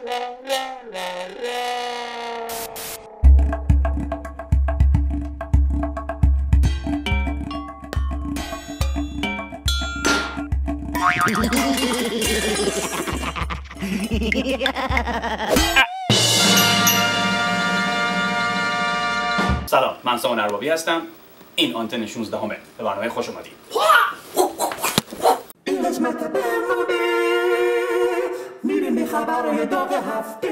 سلام، من سامان اربابی هستم. این آنتن 16 همه. به برنامه خوش اومدید. این قسمت برنامه میریم به خبرهای داغ هفته.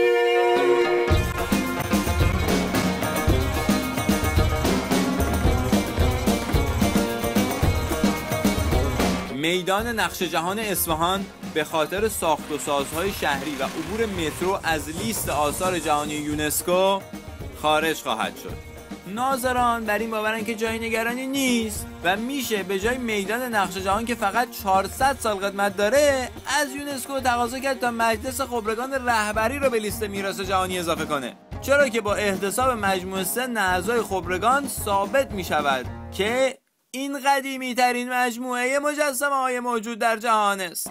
میدان نقش جهان اصفهان به خاطر ساخت و سازهای شهری و عبور مترو از لیست آثار جهانی یونسکو خارج خواهد شد. ناظران بر این باورن که جای نگرانی نیست و میشه به جای میدان نقش جهان که فقط 400 سال قدمت داره از یونسکو تقاضا کرد تا مجلس خبرگان رهبری رو به لیست میراث جهانی اضافه کنه، چرا که با احتساب مجموع سن اعضای خبرگان ثابت میشود که این قدیمی ترین مجموعه مجسمه های موجود در جهان است.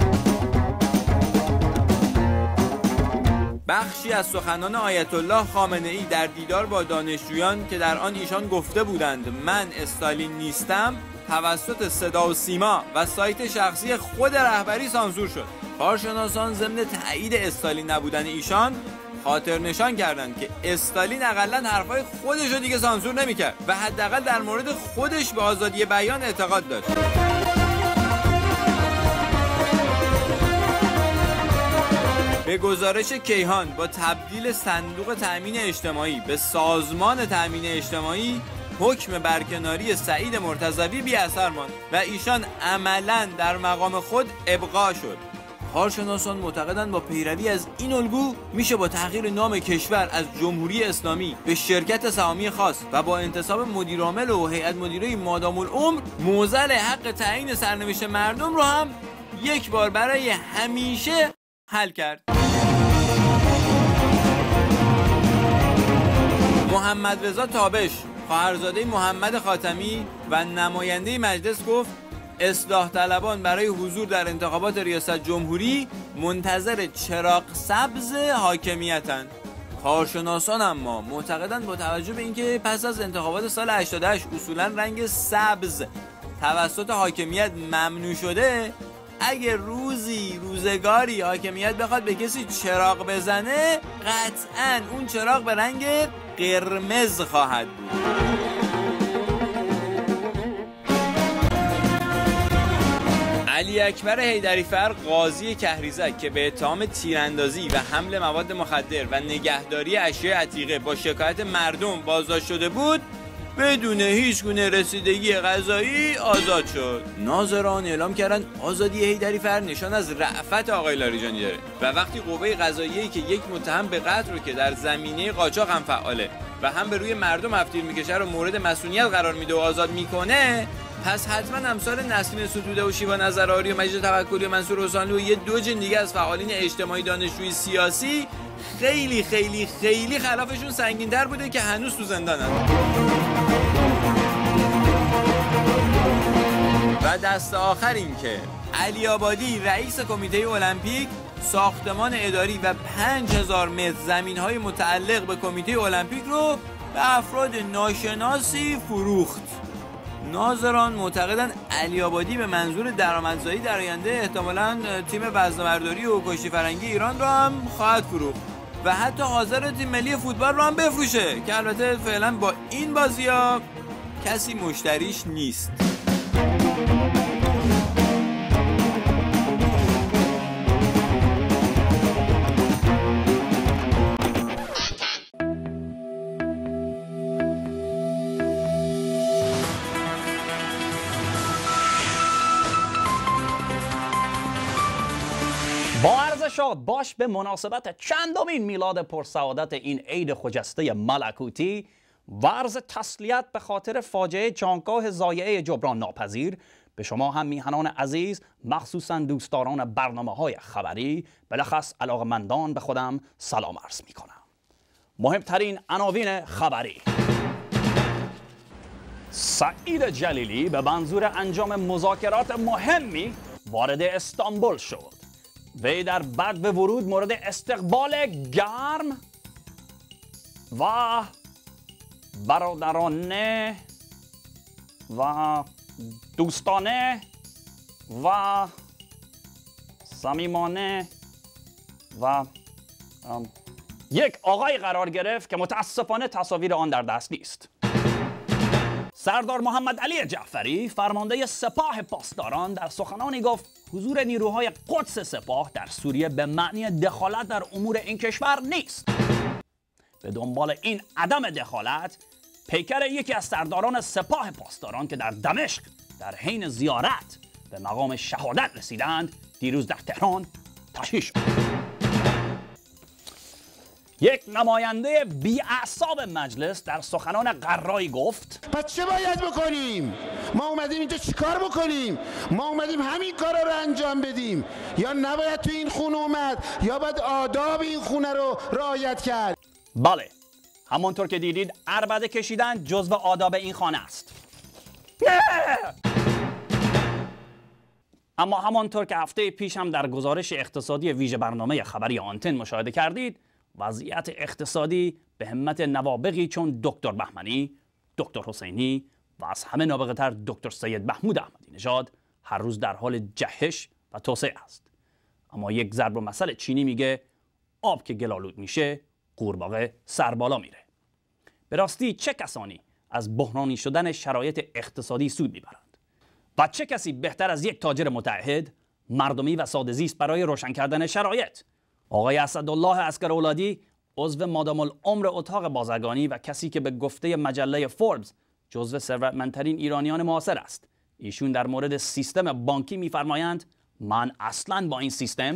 بخشی از سخنان آیت الله خامنه ای در دیدار با دانشجویان که در آن ایشان گفته بودند من استالین نیستم توسط صدا و سیما و سایت شخصی خود رهبری سانسور شد. کارشناسان ضمن تایید استالین نبودن ایشان خاطر نشان کردند که استالین اقلا حرفای خودش رو دیگه سانسور نمیکرد و حداقل در مورد خودش به آزادی بیان اعتقاد داشت. به گزارش کیهان با تبدیل صندوق تأمین اجتماعی به سازمان تأمین اجتماعی حکم برکناری سعید مرتضوی بی اثر ماند و ایشان عملاً در مقام خود ابقا شد. کارشناسان معتقدند با پیروی از این الگو میشه با تغییر نام کشور از جمهوری اسلامی به شرکت سهامی خاص و با انتصاب مدیرعامل و هیئت مدیره مادام العمر معضل حق تعیین سرنوشت مردم رو هم یک بار برای همیشه حل کرد. محمد رضا تابش خواهرزاده محمد خاتمی و نماینده مجلس گفت اصلاح طلبان برای حضور در انتخابات ریاست جمهوری منتظر چراغ سبز حاکمیتند. کارشناسان اما معتقدند با توجه به اینکه پس از انتخابات سال 88 اصولا رنگ سبز توسط حاکمیت ممنوع شده، اگه روزگاری حاکمیت بخواد به کسی چراغ بزنه قطعاً اون چراغ به رنگ قرمز خواهد بود. علی اکبر حیدری‌فر قاضی کهریزک که به اتهام تیراندازی و حمل مواد مخدر و نگهداری اشیاء عتیقه با شکایت مردم بازداشت شده بود بدون هیچ گونه رسیدگی قضایی آزاد شد. ناظران اعلام کردن آزادی حیدری‌فر نشان از رأفت آقای لاریجانی داره و وقتی قوه قضاییه‌ای که یک متهم به قتل رو که در زمینه قاچاق هم فعاله و هم به روی مردم هفتیر میکشه رو مورد مسئولیت قرار میده و آزاد میکنه، پس حتما امثال نسرین ستوده و شیوا نظرآری و مجید توکلی و منصور حسینی و یه دو جن دیگه از فعالین اجتماعی دانشجویی سیاسی خیلی خیلی خیلی خلافشون سنگین‌تر بوده که هنوز تو زندانن. و دست آخر این که علی آبادی رئیس کمیته المپیک ساختمان اداری و 5000 متر زمین‌های متعلق به کمیته المپیک رو به افراد ناشناسی فروخت. ناظران معتقدند علی آبادی به منظور درآمدزایی در آینده احتمالاً تیم وزنه‌برداری و کشتی فرنگی ایران رو هم خواهد فروخت و حتی حاضر تیم ملی فوتبال رو هم بفروشه که البته فعلا با این بازی‌ها کسی مشتریش نیست. با عرض شاد باش به مناسبت چندمین میلاد پرسعادت این عید خجسته ملکوتی و عرض تسلیت به خاطر فاجعه جانگاه ضایعه جبران ناپذیر به شما هم میهنان عزیز، مخصوصا دوستداران برنامه‌های خبری، بلخص علاقه‌مندان به خودم سلام عرض میکنم. مهمترین عناوین خبری: سعید جلیلی به منظور انجام مذاکرات مهمی وارد استانبول شد. وی در بعد به ورود مورد استقبال گرم و برادرانه و دوستانه و صمیمانه و یک آقای قرار گرفت که متاسفانه تصاویر آن در دست نیست. سردار محمد علی جعفری فرمانده سپاه پاسداران در سخنانی گفت حضور نیروهای قدس سپاه در سوریه به معنی دخالت در امور این کشور نیست. به دنبال این عدم دخالت پیکر یکی از سرداران سپاه پاسداران که در دمشق در حین زیارت به مقام شهادت رسیدند دیروز در تهران تشییع شد. یک نماینده بی‌اعصاب مجلس در سخنان قرایی گفت پس چه باید بکنیم؟ ما اومدیم اینجا چیکار بکنیم؟ ما اومدیم همین کارا رو انجام بدیم، یا نباید تو این خونه اومد یا باید آداب این خونه رو رعایت کرد؟ بله، همانطور که دیدید عربده کشیدن جزو آداب این خانه است. اما همانطور که هفته پیش هم در گزارش اقتصادی ویژه برنامه خبری آنتن مشاهده کردید، وضعیت اقتصادی به همت نوابغی چون دکتر بهمنی، دکتر حسینی و از همه نابغه تر دکتر سید محمود احمدی نژاد هر روز در حال جهش و توسعه است. اما یک ضرب المثل چینی میگه آب که گلالود میشه قورباغه سر بالا میره. به راستی چه کسانی از بحرانی شدن شرایط اقتصادی سود میبرند و چه کسی بهتر از یک تاجر متعهد، مردمی و ساده‌زیست برای روشن کردن شرایط؟ آقای اسدالله عسکرولادی عضو مادام العمر اتاق بازرگانی و کسی که به گفته مجله فوربس جزو ثروتمندترین ایرانیان معاصر است. ایشون در مورد سیستم بانکی میفرمایند من اصلا با این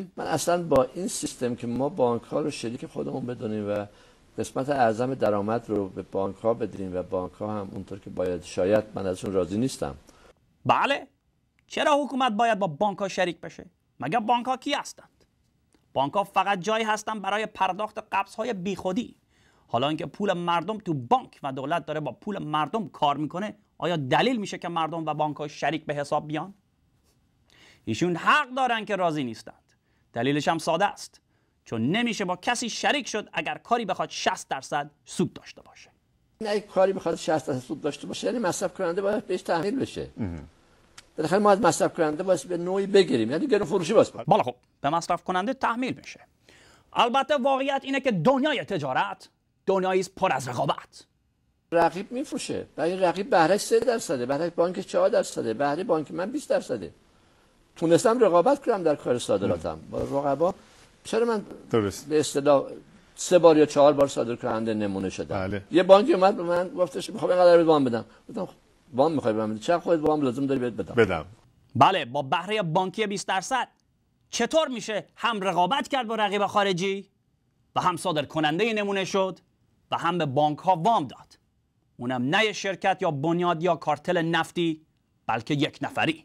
سیستم که ما بانک ها رو شریک خودمون بدونیم و قسمت اعظم درآمد رو به بانک ها بدیم و بانک ها هم اونطور که باید، شاید من ازشون راضی نیستم. بله، چرا حکومت باید با بانک ها شریک بشه؟ مگر بانک ها کی هستند؟ بانک ها فقط جایی هستند برای پرداخت قبض های بیخودی. حالا اینکه پول مردم تو بانک و دولت داره با پول مردم کار میکنه، آیا دلیل میشه که مردم و بانک ها شریک به حساب بیان؟ ایشون حق دارن که راضی نیستند. دلیلش هم ساده است. چون نمیشه با کسی شریک شد اگر کاری بخواد 60% سود داشته باشه. نه، کاری بخواد 60% سود داشته باشه یعنی مصرف کننده باید بهش تحمیل بشه. بالاخره ما از مصرف کننده باید به نوعی بگیریم، یعنی گرون فروشی باز. بالا خب به مصرف کننده تحمیل بشه. البته واقعیت اینه که دنیای تجارت دنیایی است پر از رقابت. رقیب میفروشه. برای رقیب بهرهش 3%، برای بانک 4%، برای بانک من 20%. تونستم رقابت کنم در کار صادراتم با رقبا. چرا من درست به اصطلاح 3 بار یا 4 بار صادر کننده نمونه شدم؟ بله. یه بانک اومد به من گفتش میخوام اینقدر وام بدم. گفتم وام میخوای بدم؟ چقدر خودت وام لازم داری بدم؟ بله، با بهره بانکی 20% چطور میشه هم رقابت کرد با رقیب خارجی و هم صادر کننده نمونه شد و هم به بانک ها وام داد؟ اونم نه شرکت یا بنیاد یا کارتل نفتی، بلکه یک نفری.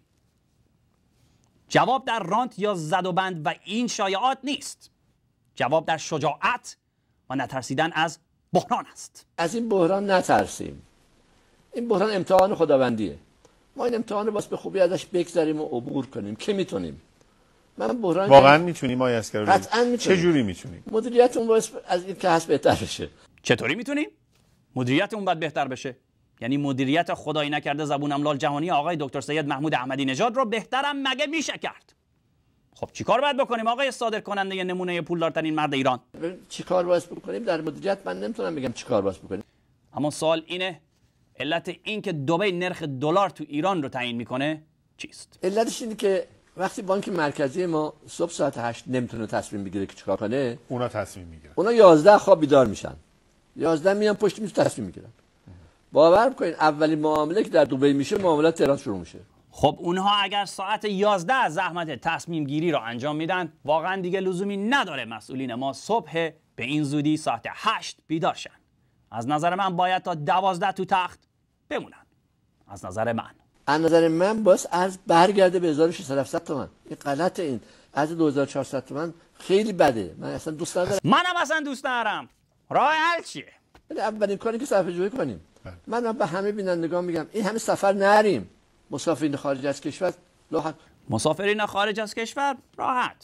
جواب در رانت یا زد و بند و این شایعات نیست. جواب در شجاعت و نترسیدن از بحران است. از این بحران نترسیم. این بحران امتحان خداوندیه. ما این امتحان رو باز به خوبی ازش بگذریم و عبور کنیم که میتونیم. من بحران واقعا میتونیم آقای عسکرولادی؟ قطعاً میتونیم. چه جوری میتونیم؟ مدیریت اون باعث از این که هست بهتر بشه. چطوری میتونیم؟ مدیریت اون باید بهتر بشه. یعنی مدیریت خدایی نکرده زبونم لال جهانی آقای دکتر سید محمود احمدی نژاد رو بهترم مگه میشه کرد؟ خب چیکار باید بکنیم آقای صادر کننده نمونه پولدارترین مرد ایران؟ چیکار باید بکنیم در مدیریت من نمیتونم بگم چیکار باید بکنیم. اما سوال اینه علت این که دبی نرخ دلار تو ایران رو تعیین میکنه چیست؟ علتش اینه که وقتی بانک مرکزی ما صبح ساعت 8 نمیتونه تصمیم بگیره که چیکار کنه، اونا تصمیم میگیرن. اونا 11 خواب بیدار میشن. 11 میان پشت میز تصمیم میگیرن. باور کنین اولین معامله که در دبی میشه معاملات تهران شروع میشه. خب اونها اگر ساعت 11 زحمت تصمیم گیری رو انجام میدن، واقعا دیگه لزومی نداره مسئولین ما صبح به این زودی ساعت 8 بیدار شن. از نظر من باید تا 12 تو تخت بمونن. از نظر من باز ارز برگرده به 1600 تومان. این غلطه. این از 2400 تومان خیلی بده. من اصلا دوست ندارم. منم اصلا دوست ندارم. راه حل چیه؟ اولین کاری که صرفه‌جویی کنیم. من به همه بینندگان میگم این همه سفر نریم. مسافرین خارج از کشور راحت. مسافرین خارج از کشور راحت.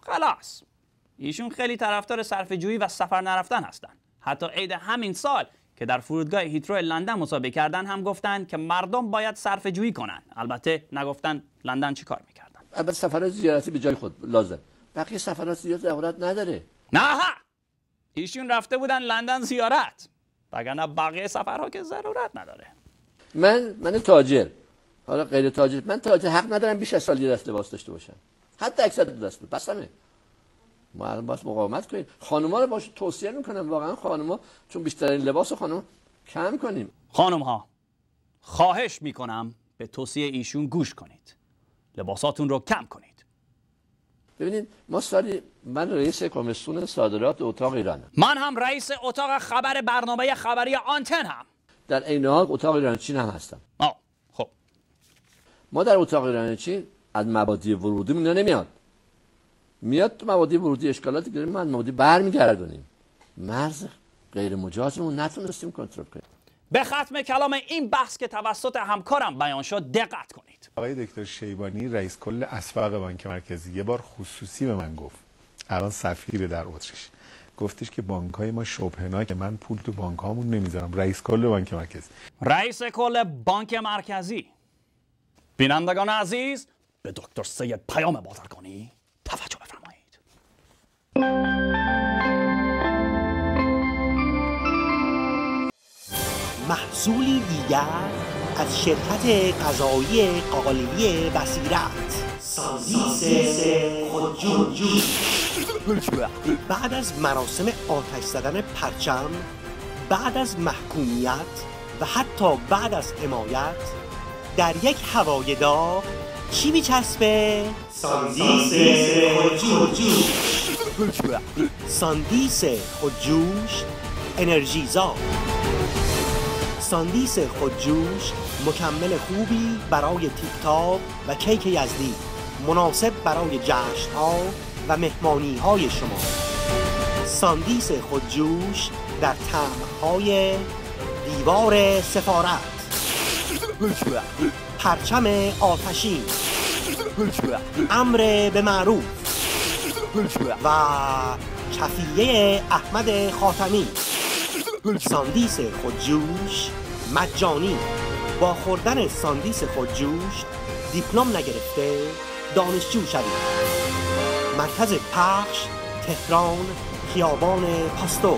خلاص ایشون خیلی طرفدار صرفه‌جویی و سفر نرفتن هستن. حتی عید همین سال که در فرودگاه هیترو لندن مسابقه کردن هم گفتن که مردم باید صرفه‌جویی کنن. البته نگفتن لندن چی کار میکردن. البته سفرات زیارتی به جای خود لازم، بقیه سفرات زیارت ضرورت نداره. نه ایشون رفته بودن لندن زیارت، وگرنه بقیه سفرها که ضرورت نداره. من تاجر، حالا غیر تاجر، من تاجر حق ندارم بیش از سال یه دست لباس داشته باشم، حتی اکثر دو دست بود. بسمه ما الان باید مقاومت کنیم. خانم‌ها رو باش توصیه میکنم واقعا، خانم‌ها چون بیشترین لباس خانم کم کنیم. خانم‌ها خواهش میکنم به توصیه ایشون گوش کنید، لباساتون رو کم کنید. ببینید ما سالی، من رئیس کمیسیون صادرات اتاق ایرانم. من هم رئیس اتاق خبر برنامه خبری آنتن هم. در عین حال اتاق ایران چین هم هستم. خب ما در اتاق ایران چین از مبادی ورودی اینا نمیاد. میاد تو مبادی ورودی اشکالاتی داریم، ما مبادی برمیگردونیم. مرز غیر مجازمون نتونستیم کنترل کنیم. به ختم کلام این بحث که توسط همکارم بیان شد دقت کنید. آقای دکتر شیبانی رئیس کل اسبق بانک مرکزی یه بار خصوصی به من گفت، الان سفیر در اتریش، گفتش که بانک‌های ما شبهه‌ناکه، من پول تو بانک‌هامون نمیذارم. رئیس کل بانک مرکزی. رئیس کل بانک مرکزی. بینندگان عزیز، به دکتر سید پیام بازرگانی توجه بفرمایید. محصولی دیگر از شرکت غذایی قالیه بصیرت، ساندیس خودجوش. بعد از مراسم آتش زدن پرچم، بعد از محکومیت و حتی بعد از حمایت، در یک هوای داغ چی میچسبه؟ ساندیس خودجوش. ساندیس خودجوش انرژیزا. ساندیس خودجوش مکمل خوبی برای تیک تاک و کیک یزدی، مناسب برای جشن‌ها و مهمانی‌های شما. ساندیس خودجوش در طعم‌های دیوار سفارت، پرچم آتشین، امر به معروف و کفیه احمد خاتمی. ساندیس خودجوش مجانی. با خوردن ساندیس خودجوش دیپلم نگرفته دانشجو شوید. مرکز پخش تهران، خیابان پاستور.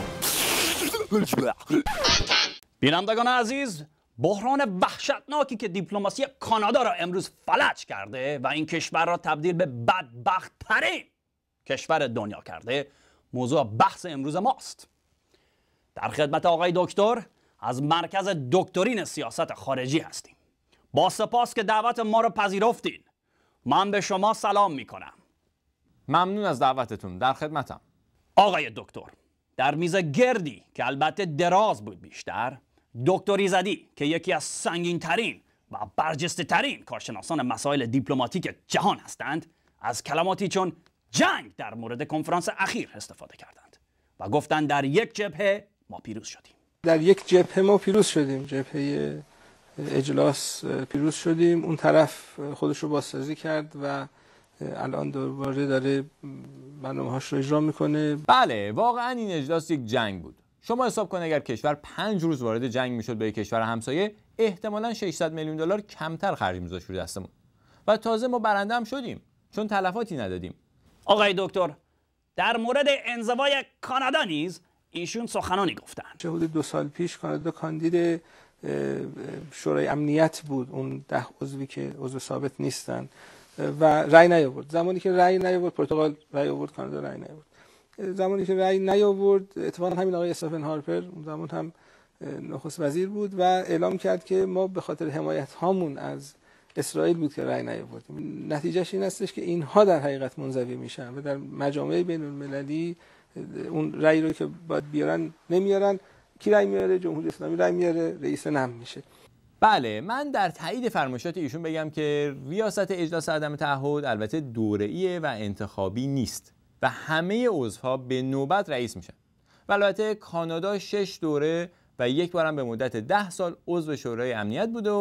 بینندگان عزیز، بحران وحشتناکی که دیپلماسی کانادا را امروز فلج کرده و این کشور را تبدیل به بدبخت‌ترین کشور دنیا کرده، موضوع بحث امروز ماست. در خدمت آقای دکتر از مرکز دکترین سیاست خارجی هستیم. با سپاس که دعوت ما را پذیرفتین. من به شما سلام میکنم. ممنون از دعوتتون، در خدمتم. آقای دکتر، در میز گردی که البته دراز بود بیشتر، دکتر ایزدی که یکی از سنگین ترین و برجسته ترین کارشناسان مسائل دیپلماتیک جهان هستند، از کلماتی چون جنگ در مورد کنفرانس اخیر استفاده کردند و گفتند در یک جبهه ما پیروز شدیم. در یک جبهه ما پیروز شدیم، جبهه اجلاس پیروز شدیم. اون طرف خودش رو بازسازی کرد و الان دوباره داره برنامه‌هاش رو اجرا میکنه. بله، واقعا این اجلاس یک جنگ بود. شما حساب کنید اگر کشور 5 روز وارد جنگ میشد با یک کشور همسایه، احتمالاً 600 میلیون دلار کمتر خرج می‌ذاشت روی دستمون. و تازه ما برنده هم شدیم چون تلفاتی ندادیم. آقای دکتر، در مورد انزوای کانادا نیز ایشون سخنانی گفتند. حدود 2 سال پیش کانادا کاندید شورای امنیت بود، اون 10 عضوی که عضو ثابت نیستن و رأی نیاورد. زمانی که رأی نیاورد، پرتغال رأی آورد، کانادا رأی نیاورد. زمانی که رأی نیاورد، اتفاقا همین آقای استفن هارپر اون زمان هم نخست وزیر بود و اعلام کرد که ما به خاطر حمایت هامون از اسرائیل بود که رأی نیاوردیم. نتیجهش این هستش که اینها در حقیقت منزوی میشن و در مجامع بین المللی اون رأی رو که باید بیارن نمیارن. کی رأی میاره؟ جمهوری اسلامی رأی میاره، رئیس نم میشه. بله، من در تایید فرمایشات ایشون بگم که ریاست اجلاس عدم تعهد البته دوره‌ای و انتخابی نیست و همه عضوها به نوبت رئیس میشن. و البته کانادا 6 دوره و یک بارم به مدت 10 سال عضو شورای امنیت بوده و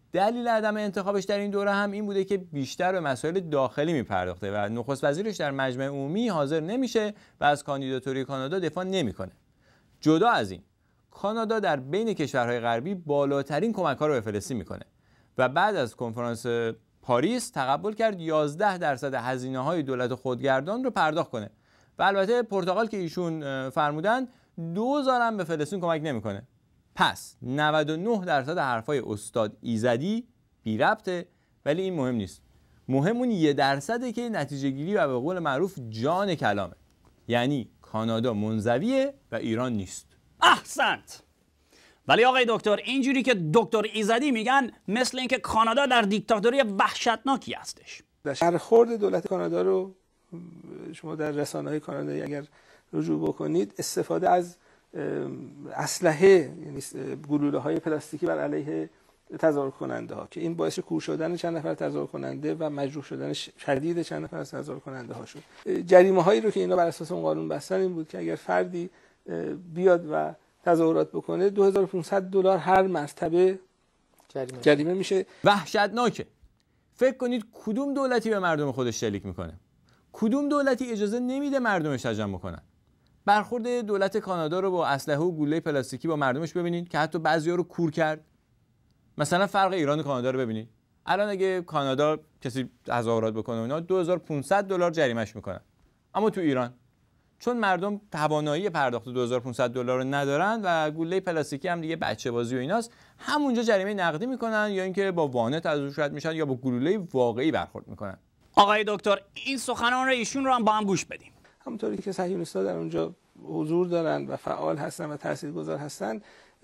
دلیل عدم انتخابش در این دوره هم این بوده که بیشتر به مسائل داخلی میپرداخته و نخست وزیرش در مجمع عمومی حاضر نمیشه و از کاندیداتوری کانادا دفاع نمیکنه. جدا از این، کانادا در بین کشورهای غربی بالاترین کمک‌ها رو به فلسطین میکنه و بعد از کنفرانس پاریس تقبل کرد 11% هزینه‌های دولت خودگردان رو پرداخت کنه و البته پرتغال که ایشون فرمودن 2000 هم به فلسطین کمک نمیکنه. پس 99% حرفای استاد ایزدی بی ربطه، ولی این مهم نیست. مهم اون 1% که نتیجه گیری و به قول معروف جان کلامه. یعنی کانادا منزویه و ایران نیست. احسنت. ولی آقای دکتر اینجوری که دکتر ایزدی میگن مثل اینکه کانادا در دیکتاتوری وحشتناکی هستش. برخورد دولت کانادا رو شما در رسانه‌های کانادایی اگر رجوع بکنید، استفاده از اسلحه، یعنی گلوله‌های پلاستیکی بر علیه تظاهر کننده ها که این باعث کور شدن چند نفر تظاهر کننده و مجروح شدن شدید چند نفر از تظاهر کننده ها شد. جریمه هایی رو که اینا بر اساس اون قانون بستن این بود که اگر فردی بیاد و تظاهرات بکنه $2500 هر مرتبه جریمه میشه. وحشتناکه. فکر کنید کدوم دولتی به مردم خودش شلیک میکنه؟ کدوم دولتی اجازه نمیده مردمش تجمع کنن؟ برخورد دولت کانادا رو با اسلحه و گلوله پلاستیکی با مردمش ببینید که حتی بعضیا رو کور کرد. مثلا فرق ایران و کانادا رو ببینید. الان اگه کانادا کسی تظاهرات بکنه اونا $2500 جریمهش میکنن. اما تو ایران چون مردم توانایی پرداخت $2500 رو ندارن و گلوله پلاستیکی هم دیگه بچه بازی و ایناست، همونجا جریمه نقدی میکنن یا اینکه با وانت از روش رد میشن یا با گلوله واقعی برخورد میکنن. آقای دکتر این سخنان رو ایشون رو هم با هم گوش بدیم. همونطوری که صهیونیست‌ها در اونجا حضور دارن و فعال هستن و تاثیرگذار هستن،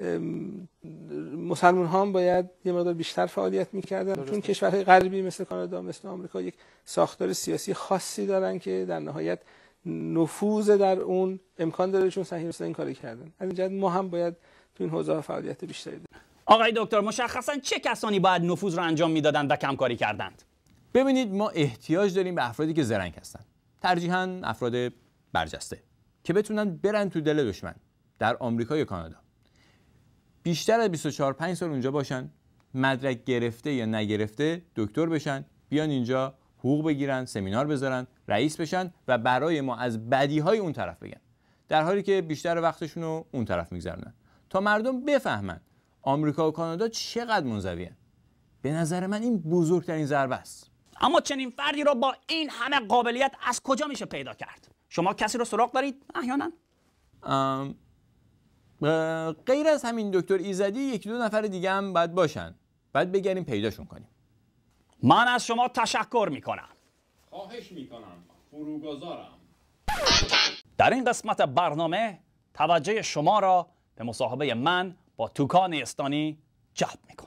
مسلمان ها هم باید یه مقدار بیشتر فعالیت میکردن، چون کشورهای غربی مثل کانادا مثل آمریکا یک ساختار سیاسی خاصی دارن که در نهایت نفوذ در اون امکان داره، چون صهیونیست‌ها این کارو کردن. از این جهت ما هم باید تو این حوزه فعالیت بیشتری داریم. آقای دکتر مشخصا چه کسانی باید نفوذ رو انجام میدادند و کمکاری کردند؟ ببینید ما احتیاج داریم به افرادی که زرنگ هستن، ترجیحاً افراد برجسته که بتونن برن تو دل دشمن. در آمریکا یا کانادا بیشتر از 24-5 سال اونجا باشن، مدرک گرفته یا نگرفته دکتر بشن، بیان اینجا حقوق بگیرن، سمینار بذارن، رئیس بشن و برای ما از بدیهای اون طرف بگن، در حالی که بیشتر وقتشون رو اون طرف میگذرونن تا مردم بفهمن آمریکا و کانادا چقدر منزویه. به نظر من این بزرگترین ضربه است. اما چنین فردی رو با این همه قابلیت از کجا میشه پیدا کرد؟ شما کسی رو سراغ دارید احیانا؟ غیر از همین دکتر ایزدی 1-2 نفر دیگه هم باید باشن، باید بگردیم پیداشون کنیم. من از شما تشکر میکنم. خواهش میکنم، فروگذارم. در این قسمت برنامه توجه شما را به مصاحبه من با توکا نیستانی جلب میکنم.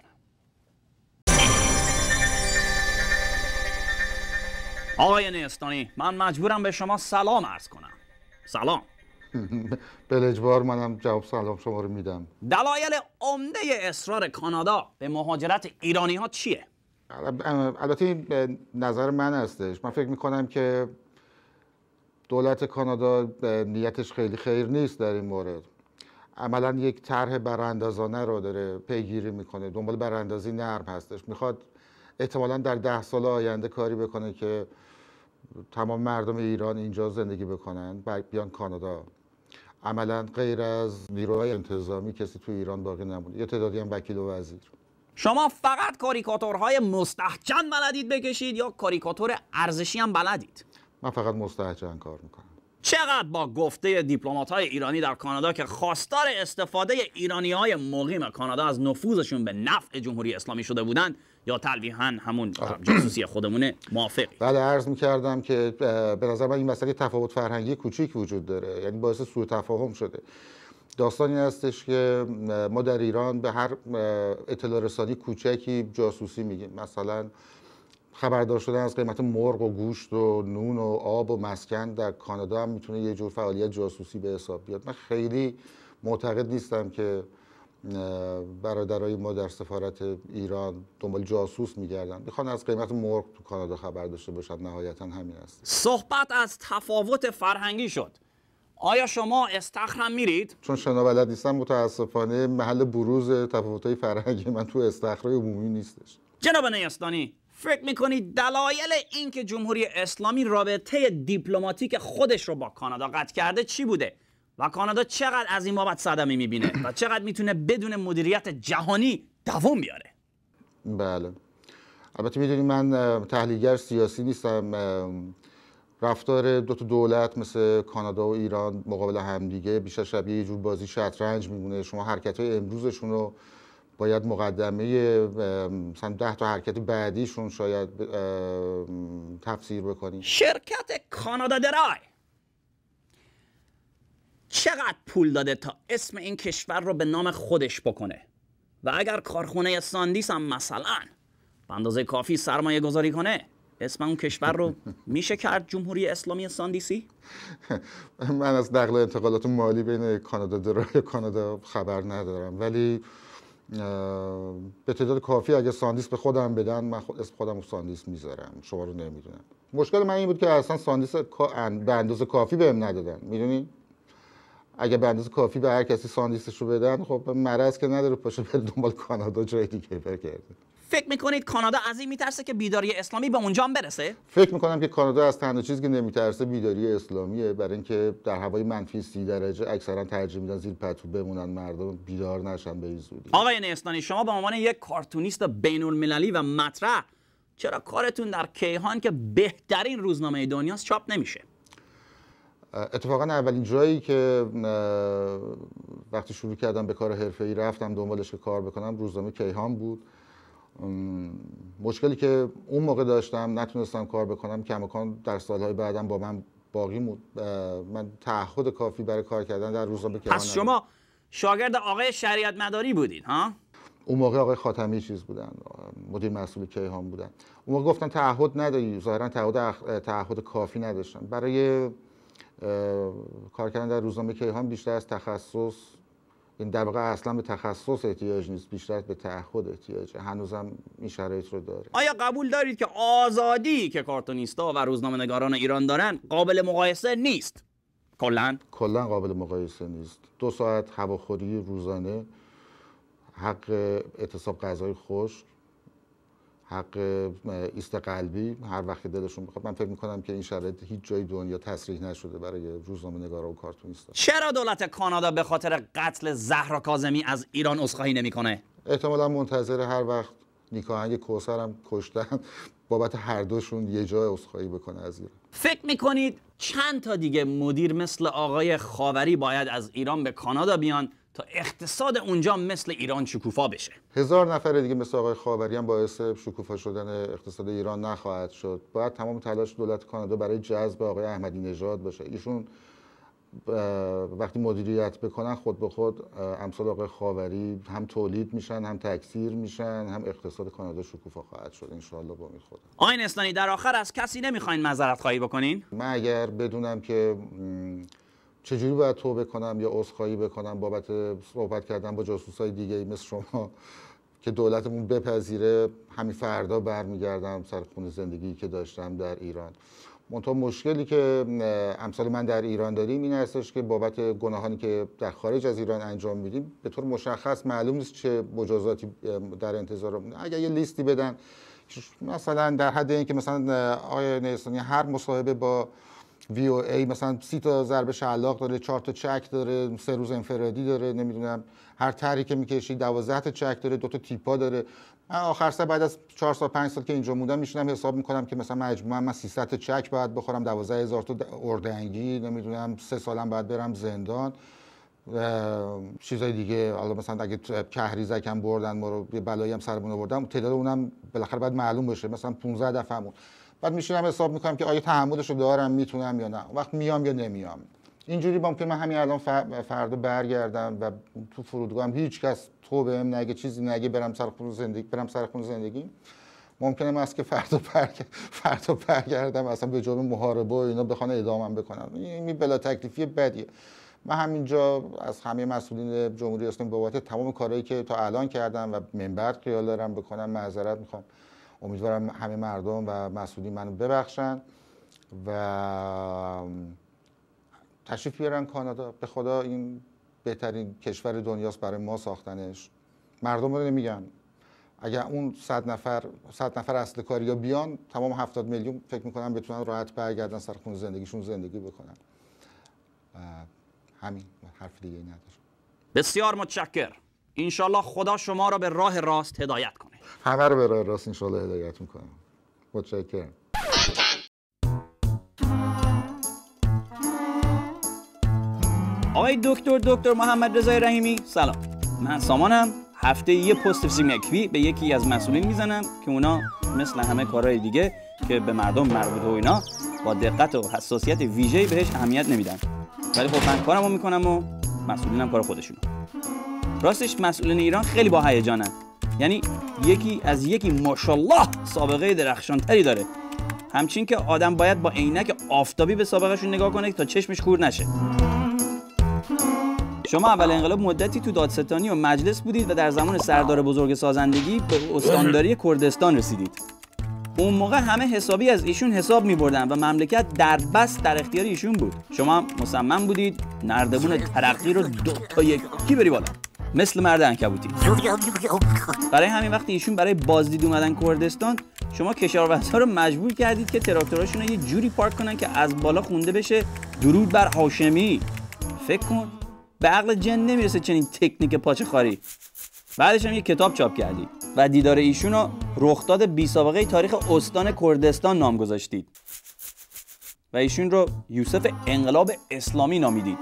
آقای نیستانی، من مجبورم به شما سلام عرض کنم. سلام. بلجبار منم جواب سلام شما رو میدم. دلایل عمده اصرار کانادا به مهاجرت ایرانی ها چیه؟ البته این نظر من هستش. من فکر میکنم که دولت کانادا نیتش خیلی خیر نیست در این مورد. عملا یک طرح براندازانه رو داره پیگیری میکنه، دنبال براندازی نرم هستش. میخواد احتمالاً در 10 سال آینده کاری بکنه که تمام مردم ایران اینجا زندگی بکنن، بیان کانادا. عملا غیر از نیروهای انتظامی کسی تو ایران باقی نمونه، یه تعدادی هم وکیل و وزیر. شما فقط کاریکاتورهای مستحجن بلدید بکشید یا کاریکاتور ارزشی هم بلدید؟ من فقط مستحجن کار میکنم. چقدر با گفته دیپلمات‌های ایرانی در کانادا که خواستار استفاده ایرانی‌های مقیم کانادا از نفوذشون به نفع جمهوری اسلامی شده بودند یا تلویحاً همون جاسوسی خودمونه موافقی؟ بله، عرض می‌کردم که به نظر من این مسئله تفاوت فرهنگی کوچیک وجود داره، یعنی باعث سوء تفاهم شده. داستانی هستش که ما در ایران به هر اطلاع رسانی کوچکی جاسوسی میگیم. مثلا خبردار شدن از قیمت مرغ و گوشت و نون و آب و مسکن در کانادا هم میتونه یه جور فعالیت جاسوسی به حساب بیاد. من خیلی معتقد نیستم که برادرای ما در سفارت ایران دنبال جاسوس میگردن، میخوان از قیمت مرغ تو کانادا خبر داشته باشن. نهایتا همین است. صحبت از تفاوت فرهنگی شد. آیا شما استخر هم میرید؟ چون شنا بلد نیستم متاسفانه محل بروز تفاوت‌های فرهنگی من تو استخرهای عمومی نیستش. جناب نیستانی، فکر میکنید دلایل این که جمهوری اسلامی رابطه دیپلماتیک خودش رو با کانادا قطع کرده چی بوده؟ و کانادا چقدر از این بابت صدمه میبینه و چقدر میتونه بدون مدیریت جهانی دوام بیاره؟ بله، البته میدونی من تحلیلگر سیاسی نیستم. رفتار دو تا دولت مثل کانادا و ایران مقابل همدیگه بیشتر شبیه یه جور بازی شطرنج میمونه. شما حرکت‌های امروزشون رو باید مقدمه مثلا 10 تا حرکت بعدیشون شاید تفسیر بکنید. شرکت کانادا درای چقدر پول داده تا اسم این کشور رو به نام خودش بکنه؟ و اگر کارخونه ساندیس هم مثلا به اندازه کافی سرمایه گذاری کنه، اسم اون کشور رو میشه کرد جمهوری اسلامی ساندیسی؟ من از نقل و انتقالات مالی بین کانادا درای و کانادا خبر ندارم، ولی به تعداد کافی اگه ساندیس به خودم بدن من اسم خودم رو ساندیس میذارم. شما رو نمیدونم. مشکل من این بود که اصلا ساندیس به اندازه کافی بهم ندادن. میدونی اگه به اندازه کافی به هر کسی ساندیسش رو بدن، خب مرض که نداره پاشه بره دنبال کانادا جای دیگه برگرده. فکر میکنید کانادا از این میترسه که بیداری اسلامی به اونجا هم برسه؟ فکر میکنم که کانادا از تنها چیزی که نمیترسه بیداری اسلامیه، برای اینکه در هوای منفی 30 درجه اکثرا ترجیح میدن زیر پتو بمونن، مردم بیدار نشن به این زودی. آقای نیستانی، شما به عنوان یک کارتونیست بین المللی و مطرح چرا کارتون در کیهان که بهترین روزنامه دنیاست چاپ نمیشه؟ اتفاقا اولین جایی که وقتی شروع کردم به کار حرفه‌ای رفتم دنبالش که کار بکنم روزنامه کیهان بود. مشکلی که اون موقع داشتم نتونستم کار بکنم کماکان در سالهای بعدم با من باقی موند. من تعهد کافی برای کار کردن در روزنامه کیهان. پس شما شاگرد آقای شریعت مداری بودین ها؟ اون موقع آقای خاتمی چیز بودن، مدیر مسئول کیهان بودن. اون موقع گفتن تعهد نداری، ظاهرا تعهد کافی نداشتن. برای کار کردن در روزنامه کیهان بیشتر از تخصص، این در واقع اصلا به تخصص احتیاج نیست، بیشتر به تعهد احتیاجه. هنوزم این شرایط رو داره. آیا قبول دارید که آزادی که کارتونیستا و روزنامه‌نگاران ایران دارن قابل مقایسه نیست؟ کلاً قابل مقایسه نیست. 2 ساعت هواخوری روزانه، حق اعتصاب غذای خشک، حق ایست قلبی هر وقت دلشون بخواد. من فکر میکنم که این شرایط هیچ جای دنیا تصریح نشده برای روزنامه‌نگارا و کارتونیستا. چرا دولت کانادا به خاطر قتل زهرا کاظمی از ایران عذرخواهی نمیکنه؟ احتمالاً منتظر هر وقت نیکاهنگ کوثر هم کشتن بابت هر دوشون یه جای عذرخواهی بکنه از ایران. فکر میکنید چند تا دیگه مدیر مثل آقای خاوری باید از ایران به کانادا بیان تا اقتصاد اونجا مثل ایران شکوفا بشه؟ 1000 نفر دیگه مثل آقای خاوری هم باعث شکوفا شدن اقتصاد ایران نخواهد شد. باید تمام تلاش دولت کانادا برای جذب آقای احمدی نژاد باشه. ایشون وقتی مدیریت بکنن خود به خود امثال آقای خاوری هم تولید میشن، هم تکثیر میشن، هم اقتصاد کانادا شکوفا خواهد شد ان شاء الله با امید خدا. آقای نستانی، در آخر از کسی نمیخواین معذرت خواهی بکنین؟ من اگر بدونم که چجوری باید توبه کنم یا عذرخواهی بکنم بابت صحبت کردن با جاسوسای دیگه مثل شما که دولتمون بپذیره، همین فردا برمیگردم سر خونه زندگی که داشتم در ایران. منتها مشکلی که امثال من در ایران داریم این هستش که بابت گناهانی که در خارج از ایران انجام میدیم به طور مشخص معلوم نیست چه مجازاتی در انتظارمون. اگر یه لیستی بدن مثلا در حد اینکه مثلا آقای نیستانی هر مصاحبه با VOA مثلا 30 تا ضربه شلاق داره، 4 تا چک داره، 3 روز انفرادی داره، نمیدونم هر طرحی که میکشی 12 تا چک داره، 2 تا تیپا داره. من آخر سر بعد از 4 سال 5 سال که اینجا موندم میشینم حساب میکنم که مثلا مجموعاً من 300 تا چک باید بخورم، 12000 تا اردنگی، نمیدونم 3 سالم باید برم زندان، چیزای دیگه. حالا مثلا اگه کهریزکم بردن ما رو یه بلایی هم سرمون آوردن، تعداد اونم بالاخره باید معلوم بشه، مثلا 15 دفعهمون. بعد میشینم حساب میکنم که آیا تحملش رو دارم، میتونم یا نه، وقت میام یا نمیام. اینجوری ممکنه من همین الان فردا برگردم و تو فرودگاه هم هیچ کس تو بهم نگه، چیزی نگه، برم سر خونه زندگی. ممکنه است که فردا برگردم اصلا به جرم محاربه و اینا بخوان اعدامم بکنن. این بلا تکلیفی بدیه. من همینجا از همه مسئولین جمهوری اسلامی بابت تمام کارهایی که تا الان کردم و منبر خیال دارم بکنم معذرت میخوام. امیدوارم همه مردم و مسئولین منو ببخشن و تشریف بیارن کانادا. به خدا این بهترین کشور دنیاست برای ما ساختنش. مردم رو نمیگن اگر اون 100 نفر اصل کاریا بیان، تمام 70 میلیون فکر میکنم بتونن راحت برگردن سر خونه زندگیشون زندگی بکنن. همین، حرف دیگه ندارم. بسیار متشکر. انشالله خدا شما را به راه راست هدایت کنه. همه رو به راه راست انشالله هدایت میکنم. متشکرم. آقای دکتر محمد رضای رحیمی، سلام. من سامانم. هفته یه پست سیمکوی به یکی از مسئولین میزنم که اونا مثل همه کارهای دیگه که به مردم مربوطه و اینا با دقت و حساسیت ویژه‌ای بهش اهمیت نمیدن. ولی خب من کارمو میکنم و مسئولینم کار خودشونو. راستش مسئولین ایران خیلی با هیجانن. یعنی یکی ماشاءالله سابقه درخشانتری داره. همچین که آدم باید با عینک آفتابی به سابقهشون نگاه کنه تا چشمش کور نشه. شما اول انقلاب مدتی تو دادستانی و مجلس بودید و در زمان سردار بزرگ سازندگی به استانداری کردستان رسیدید. اون موقع همه حسابی از ایشون حساب می‌بردن و مملکت در بس در اختیار ایشون بود. شما مصمم بودید نردبون ترقی رو 2 تا 1 بری بالا، مثل مرد عنکبوتی. برای همین وقتی ایشون برای بازدید اومدن کردستان، شما کشاورزها رو مجبور کردید که تراکتوراشون رو یه جوری پارک کنن که از بالا خونده بشه درود بر هاشمی. فکر کن به عقل جن نمیرسه چنین تکنیک پاچه خاری. بعدش هم یه کتاب چاپ کردید و دیدار ایشون رو رخداد بی سابقه تاریخ استان کردستان نام گذاشتید و ایشون رو یوسف انقلاب اسلامی نامیدید.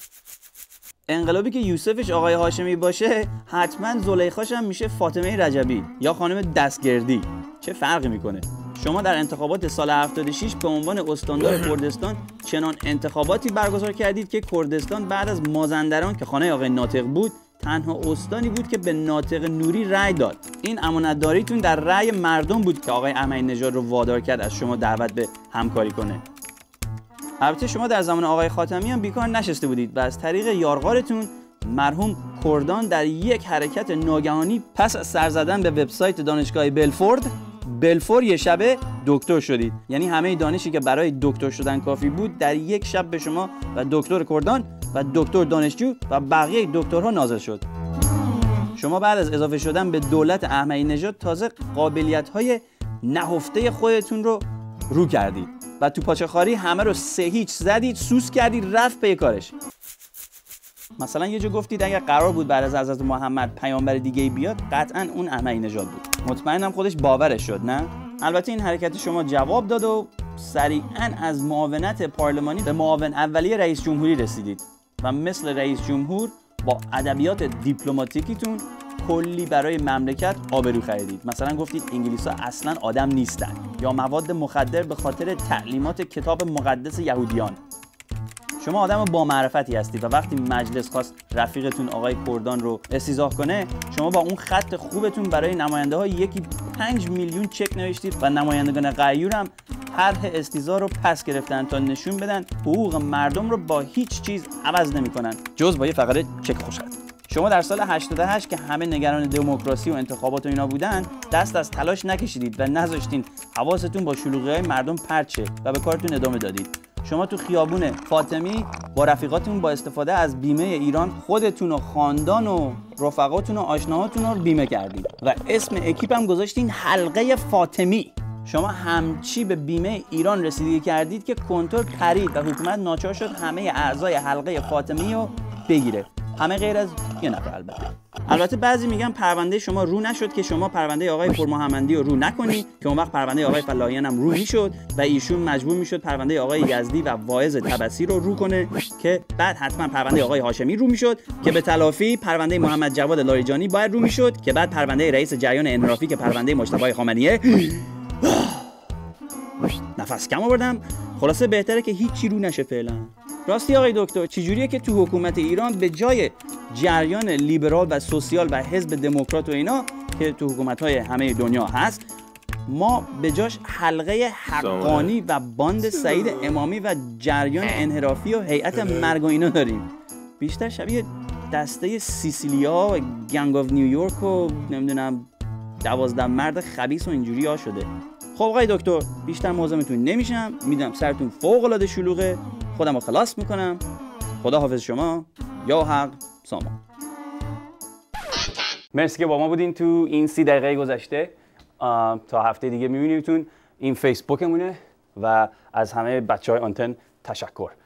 انقلابی که یوسفش آقای هاشمی باشه، حتما زلیخاش هم میشه فاطمه رجبی یا خانم دستگردی. چه فرقی میکنه؟ شما در انتخابات سال 76 به عنوان استاندار کردستان چنان انتخاباتی برگزار کردید که کردستان بعد از مازندران که خانه آقای ناطق بود، تنها استانی بود که به ناطق نوری رأی داد. این امانتداریتون در رأی مردم بود که آقای احمدی نژاد رو وادار کرد از شما دعوت به همکاری کنه. البته شما در زمان آقای خاتمی هم بیکار نشسته بودید و از طریق یارغارتون مرحوم کردان در یک حرکت ناگهانی پس از سر زدن به وبسایت دانشگاه بلفور یه شبه دکتر شدید. یعنی همه دانشی که برای دکتر شدن کافی بود در یک شب به شما و دکتر کردان و دکتر دانشجو و بقیه دکترها نازل شد. شما بعد از اضافه شدن به دولت احمدی نژاد تازه قابلیت‌های نهفته خودتون رو کردید و تو پاچه‌خواری همه رو 3-0 زدید، سوس کردید، رفت به کارش. مثلا یه جا گفتید اگر قرار بود بعد از حضرت محمد پیامبر دیگه‌ای بیاد، قطعاً اون احمدی نژاد بود. مطمئنم خودش باورش شد، نه؟ البته این حرکت شما جواب داد و سریعاً از معاونت پارلمانی به معاون اولیه رئیس جمهوری رسیدید و مثل رئیس جمهور با ادبیات دیپلماتیکیتون کلی برای مملکت آبرو خریدید. مثلا گفتید انگلیس‌ها اصلاً آدم نیستن یا مواد مخدر به خاطر تعلیمات کتاب مقدس یهودیان. شما آدم با معرفتی هستید و وقتی مجلس خواست رفیقتون آقای کردان رو استیضاح کنه، شما با اون خط خوبتون برای نماینده ها 5 میلیون چک نوشتید و نمایندگان غیور هم طرح استیضاح رو پس گرفتن تا نشون بدن حقوق مردم رو با هیچ چیز عوض نمی‌کنن جز با یه فقره چک خوشخط. شما در سال 88 که همه نگران دموکراسی و انتخابات و اینا بودن، دست از تلاش نکشیدید و نذاشتین حواستون با شلوغی‌های مردم پرت شه و به کارتون ادامه دادید. شما تو خیابون فاطمی با رفیقاتون با استفاده از بیمه ایران خودتون و خاندان و رفقاتون و آشناهاتون رو بیمه کردید و اسم اکیپ هم گذاشتین حلقه فاطمی. شما همچی به بیمه ایران رسیدگی کردید که کنترل پرید و حکومت ناچار شد همه اعضای حلقه فاطمی رو بگیره، همه غیر از یه نفر. البته بعضی میگن پرونده شما رو نشد که شما پرونده آقای پرمحمدی رو نکنی که اون وقت پرونده آقای فلاحیان هم رو میشد و ایشون مجبور میشد پرونده آقای یزدی و واعظ طبسی رو کنه که بعد حتما پرونده آقای هاشمی رو میشد که به تلافی پرونده محمد جواد لاریجانی باید رو میشد که بعد پرونده رئیس جریان انحرافی که پرونده مجتبی خامنه‌ایه. نفس کم آوردم. خلاصه بهتره که هیچی رو نشه فعلا. راستی آقای دکتر، چجوریه که تو حکومت ایران به جای جریان لیبرال و سوسیال و حزب دموکرات و اینا که تو حکومت‌های همه دنیا هست، ما به جاش حلقه حقانی و باند سعید امامی و جریان انحرافی و هیئت مرگ و اینا داریم؟ بیشتر شبیه دسته سیسیلیا و گنگ آف نیویورک و نمیدونم 12 مرد خبیث و اینجوری ها شده. خب آقای دکتر، بیشتر مزاحمتون نمیشم، میدونم سرتون فوق العاده شلوغه. خودم رو خلاص میکنم. خدا حافظ شما. یا حق سامان. مرسی که با ما بودین تو این 30 دقیقه گذشته. تا هفته دیگه میبینیمتون. این فیسبوکمونه و از همه بچهای آنتن تشکر.